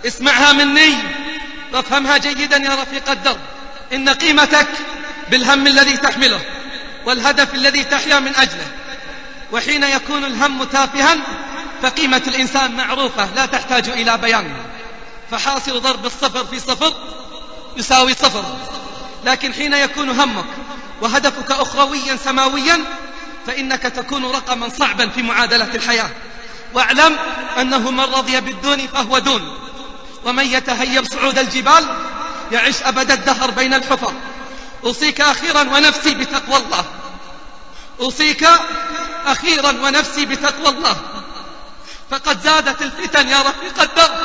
اسمعها مني وافهمها جيدا يا رفيق الدرب. إن قيمتك بالهم الذي تحمله والهدف الذي تحيا من أجله. وحين يكون الهم تافها فقيمة الإنسان معروفة لا تحتاج إلى بيان. فحاصل ضرب الصفر في صفر يساوي صفر. لكن حين يكون همك وهدفك أخرويا سماويا فإنك تكون رقما صعبا في معادلة الحياة. واعلم أنه من رضي بالدون فهو دون، ومن يتهيب صعود الجبال يعيش أبد الدهر بين الحفر. أوصيك أخيرا ونفسي بتقوى الله. أوصيك أخيرا ونفسي بتقوى الله. فقد زادت الفتن يا رفيق الدرب.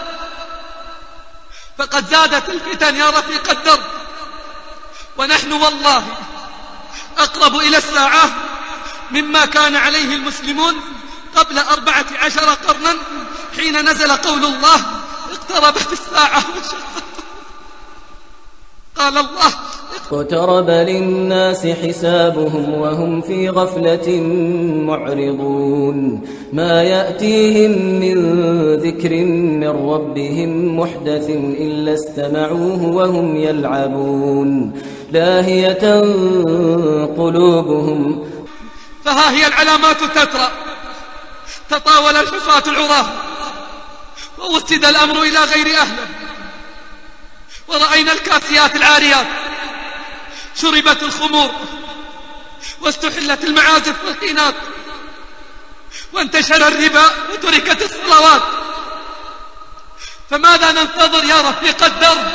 فقد زادت الفتن يا رفيق الدرب. ونحن والله أقرب إلى الساعة مما كان عليه المسلمون قبل 14 قرنا حين نزل قول الله اقتربت الساعة قال الله اقترب للناس حسابهم وهم في غفلة معرضون. ما يأتيهم من ذكر من ربهم محدث إلا استمعوه وهم يلعبون لاهية قلوبهم. فها هي العلامات تترى. تطاول الحفاة العراة ووسد الأمر إلى غير أهله. ورأينا الكاسيات العاريات شربت الخمور واستحلت المعازف والقينات وانتشر الربا وتركت الصلوات. فماذا ننتظر يا رفيق الدرب؟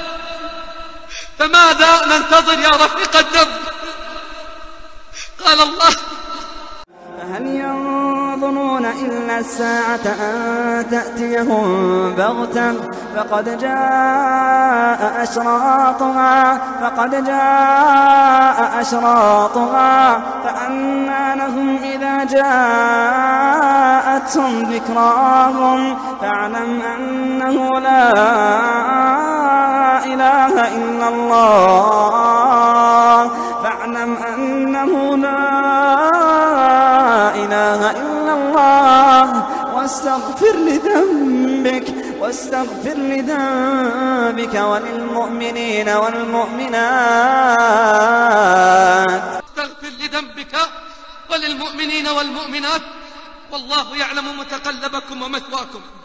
فماذا ننتظر يا رفيق الدرب؟ قال الله هل ينظرون إلا الساعة أن تأتيهم بغتة فقد جاء أشراطها فأنى لهم إذا جاءتهم ذكراهم فاعلم أنه لا إله إلا الله. فاعلم أنه لا إله إلا الله واستغفر لذنبك وللمؤمنين والمؤمنات. استغفر لذنبك وللمؤمنين والمؤمنات والله يعلم متقلبكم ومثواكم.